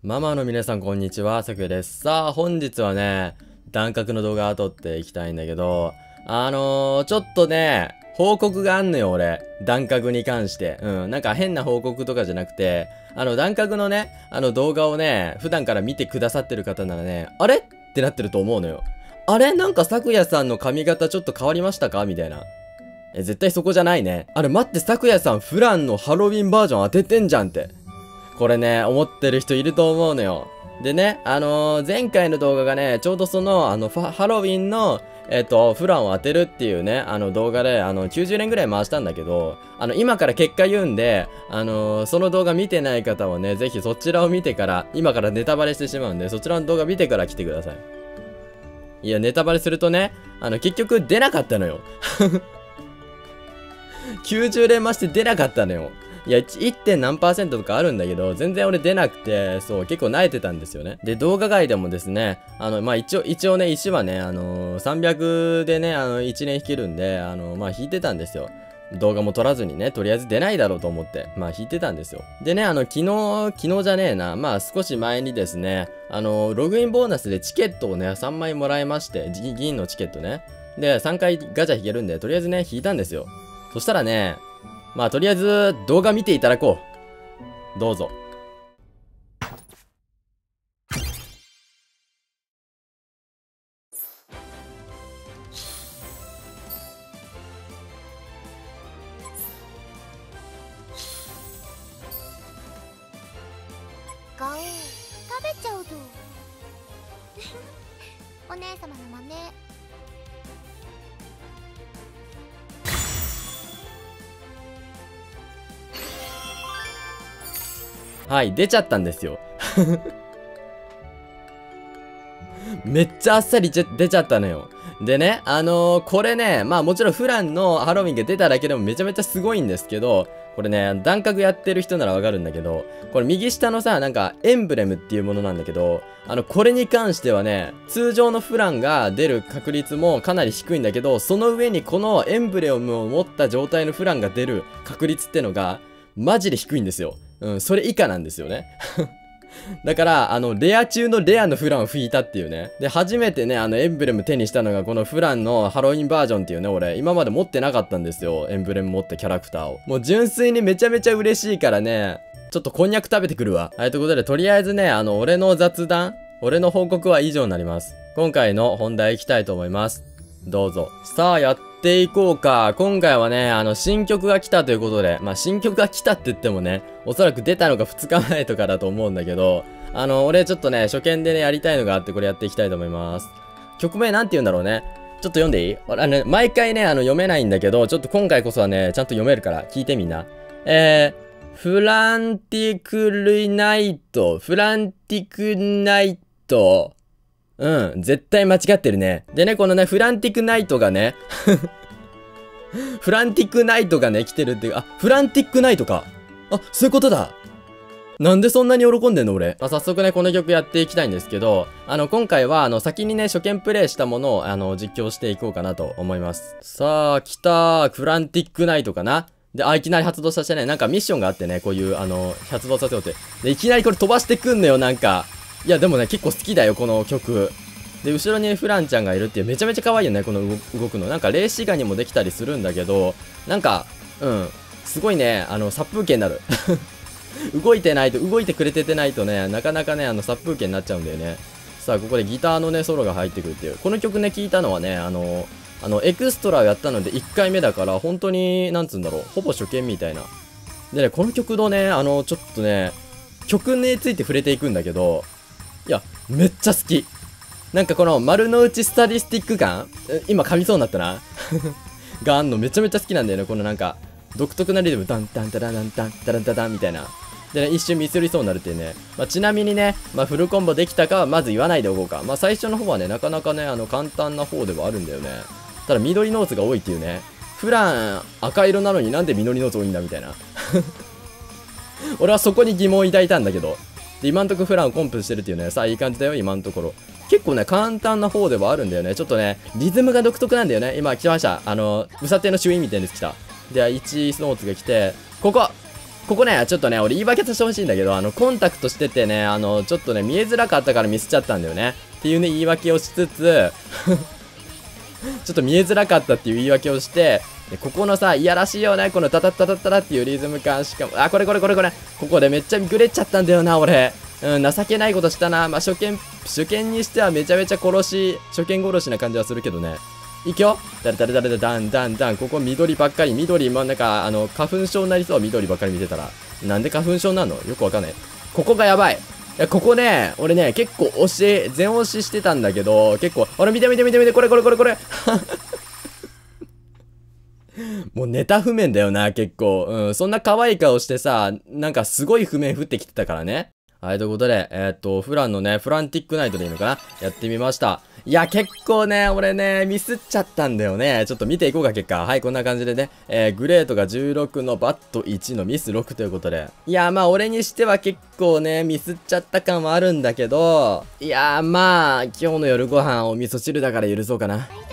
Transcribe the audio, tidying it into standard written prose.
ママの皆さんこんにちは、さくやです。さあ、本日はね、弾幕の動画を撮っていきたいんだけど、ちょっとね、報告があんのよ、俺。弾幕に関して。なんか変な報告とかじゃなくて、弾幕のね、動画をね、普段から見てくださってる方ならね、あれってなってると思うのよ。あれなんかさくやさんの髪型ちょっと変わりましたかみたいな。絶対そこじゃないね。待って、さくやさんフランのハロウィンバージョン当ててんじゃんって。これね、思ってる人いると思うのよ。でね、前回の動画がね、ちょうどその、ハロウィンの、フランを当てるっていうね、動画で、90年ぐらい回したんだけど、今から結果言うんで、その動画見てない方はね、ぜひそちらを見てから、今からネタバレしてしまうんで、そちらの動画見てから来てください。いや、ネタバレするとね、結局出なかったのよ。90連回して出なかったのよ。いや、1. 何%とかあるんだけど、全然俺出なくて、そう、結構萎えてたんですよね。で、動画外でもですね、一応ね、石はね、300でね、1年引けるんで、引いてたんですよ。動画も撮らずにね、とりあえず出ないだろうと思って、引いてたんですよ。でね、昨日じゃねえな、少し前にですね、ログインボーナスでチケットをね、3枚もらいまして、銀のチケットね。で、3回ガチャ引けるんで、とりあえずね、引いたんですよ。そしたらね、とりあえず動画見ていただこう。どうぞ。 ガオー、食べちゃうぞ。お姉様の真似。 はい、出ちゃったんですよ。めっちゃあっさり出ちゃったのよ。でね、これね、もちろんフランのハロウィンが出ただけでもめちゃめちゃすごいんですけど、これね、弾幕やってる人ならわかるんだけど、これ右下のさ、なんかエンブレムっていうものなんだけど、これに関してはね、通常のフランが出る確率もかなり低いんだけど、その上にこのエンブレムを持った状態のフランが出る確率ってのが、マジで低いんですよ。それ以下なんですよね。だから、レア中のレアのフランを引いたっていうね。で、初めてね、エンブレム手にしたのがこのフランのハロウィンバージョンっていうね、俺、今まで持ってなかったんですよ。エンブレム持ったキャラクターを。もう純粋にめちゃめちゃ嬉しいからね、ちょっとこんにゃく食べてくるわ。はい、ということで、とりあえずね、俺の雑談、俺の報告は以上になります。今回の本題行きたいと思います。どうぞ。さあ、やっていこうか。今回はね、新曲が来たということで、新曲が来たって言ってもね、おそらく出たのが2日前とかだと思うんだけど、俺ちょっとね、初見でね、やりたいのがあって、これやっていきたいと思います。曲名なんて言うんだろうね。ちょっと読んでいい？毎回ね、読めないんだけど、ちょっと今回こそはね、ちゃんと読めるから、聞いてみんな。フランティクルナイト、フランティクナイト、絶対間違ってるね。でね、このね、フランティクナイトがね、フランティックナイトがね、来てるっていう、フランティックナイトか。そういうことだ。なんでそんなに喜んでんの俺。早速ね、この曲やっていきたいんですけど、今回は、先にね、初見プレイしたものを、実況していこうかなと思います。さあ、来たー。フランティックナイトかな。で、いきなり発動させてね、なんかミッションがあってね、こういう、発動させようって。で、いきなりこれ飛ばしてくんのよ、なんか。いや、でもね、結構好きだよ、この曲。で、後ろにフランちゃんがいるっていう、めちゃめちゃ可愛いよね、この動くの。なんか、霊視画にもできたりするんだけど、なんか、すごいね、殺風景になる。動いてくれてないとね、なかなかね、殺風景になっちゃうんだよね。さあ、ここでギターのね、ソロが入ってくるっていう。この曲ね、聞いたのはね、エクストラをやったので1回目だから、本当に、なんつうんだろう、ほぼ初見みたいな。でね、この曲のね、ちょっとね、曲について触れていくんだけど、いや、めっちゃ好き。なんかこの丸の内スタディスティック感今噛みそうになったな。があんのめちゃめちゃ好きなんだよね。このなんか、独特なリズム、ダンダンダダダンダンダダンダダンみたいな。でね、一瞬ミスりそうになるっていうね。ちなみにね、フルコンボできたかはまず言わないでおこうか。最初の方はね、なかなかね、簡単な方ではあるんだよね。ただ緑ノーツが多いっていうね。フラン赤色なのになんで緑ノーツ多いんだみたいな。俺はそこに疑問を抱いたんだけど。で、今んとこフランをコンプしてるっていうね。さあ、いい感じだよ、今んところ。結構ね、簡単な方ではあるんだよね。ちょっとね、リズムが独特なんだよね。今来ました。うさての朱印みたいに来た。では、1ノーツが来て、ここここね、ちょっとね、俺言い訳させてほしいんだけど、コンタクトしててね、ちょっとね、見えづらかったからミスっちゃったんだよね。っていうね、言い訳をしつつ、ちょっと見えづらかったっていう言い訳をして、でここのさ、いやらしいよね、このタタッタタッタタっていうリズム感、しかも、あ、これ。ここでめっちゃグレっちゃったんだよな、俺。うん、情けないことしたな。まあ、初見にしてはめちゃめちゃ初見殺しな感じはするけどね。いくよ。ダン。ここ緑ばっかり。緑、まあ、なんか、花粉症になりそう。緑ばっかり見てたら。なんで花粉症なのよくわかんない。ここがやばい。いや、ここね、俺ね、結構全押ししてたんだけど、結構、見て、これ。もうネタ譜面だよな、結構。うん、そんな可愛い顔してさ、なんかすごい譜面降ってきてたからね。はい、ということで、フランのね、フランティックナイトでいいのかなやってみました。いや、結構ね、俺ね、ミスっちゃったんだよね。ちょっと見ていこうか、結果。はい、こんな感じでね、グレートが16のバット1のミス6ということで。いや、まあ、俺にしては結構ね、ミスっちゃった感はあるんだけど、いや、まあ、今日の夜ご飯お味噌汁だから許そうかな。